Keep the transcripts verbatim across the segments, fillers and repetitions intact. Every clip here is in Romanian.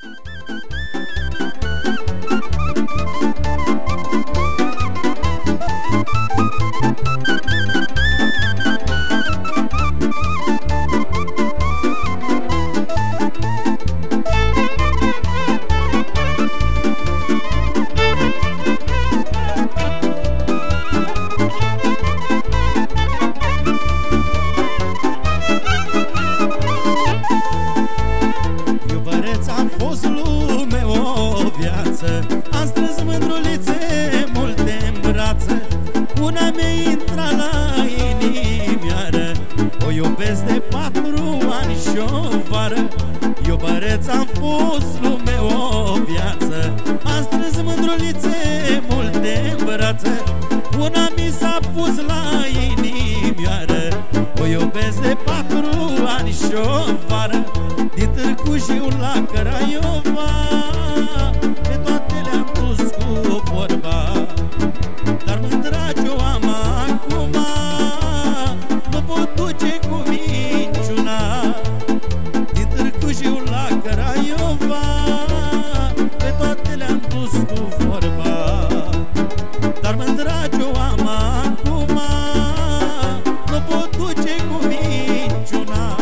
Am strâns mândrulițe multe în brațe, una mi-a intrat la inimioară. O iubesc de patru ani și-o vară. Iubăreț am fost lume o viață. Am strâns mândrulițe multe în brațe, una mi s-a pus la inimioară. O iubesc de patru ani și-o vară. Din Târgu Jiu la Craiova, pe toate le-am dus cu vorba. Dar mândra-ce-o am acum, nu pot duce cu minciuna. Din Târgu Jiu la Craiova, pe toate le-am dus cu vorba. Dar mândra-ce-o am acum, nu pot duce cu minciuna.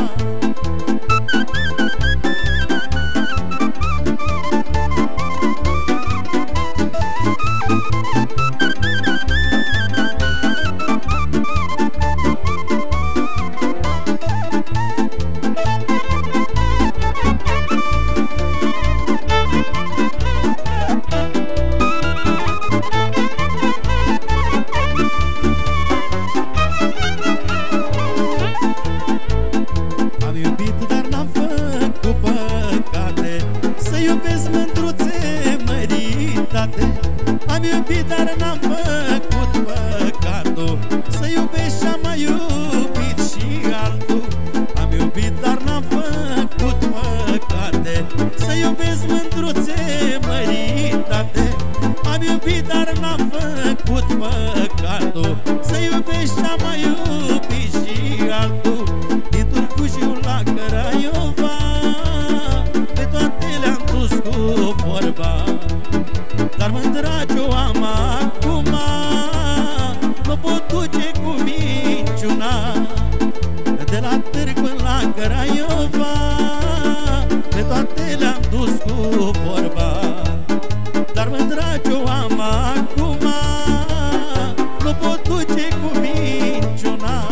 Am iubit, dar n-am făcut păcatul, să iubesc și-am mai iubit și altul. Am iubit, dar n-am făcut păcate, să iubesc mândruțe măritate. Am iubit, dar n-am făcut păcatul, să iubesc și-am mai iubit și altul. Din Târgu Jiu la Craiova, pe toate le-am dus cu vorba. Dar mândra-ce-o am acum, nu pot duce cu minciuna. De la Târg până la Craiova, pe toate le-am dus cu vorba. Dar mândra-ce-o am acum, nu pot duce cu minciuna.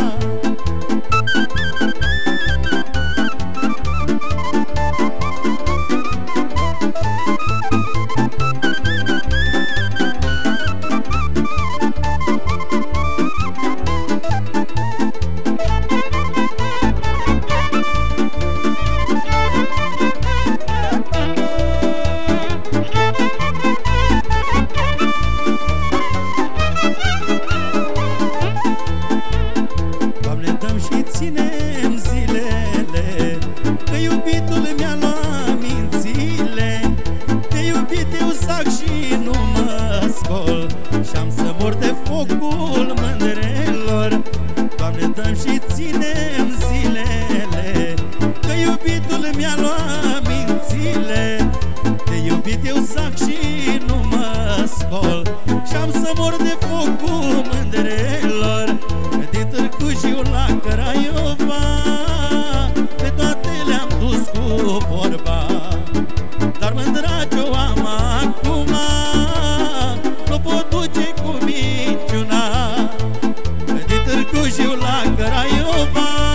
Ținem zilele, că iubitul mi-a luat mințile. De iubit eu zac și nu mă scol, și-am să mor de focul mândrelor. Doamne, dăm și ținem zilele, că iubitul mi-a luat mințile. De iubit eu zac și nu mă scol, și-am să mor de focul mândrelor. Din Târgu Jiu la Craiova, pe toate le-am dus cu vorba. Dar mândra-ce-o am acum, nu pot duce cu minciuna. Din Târgu Jiu la Craiova,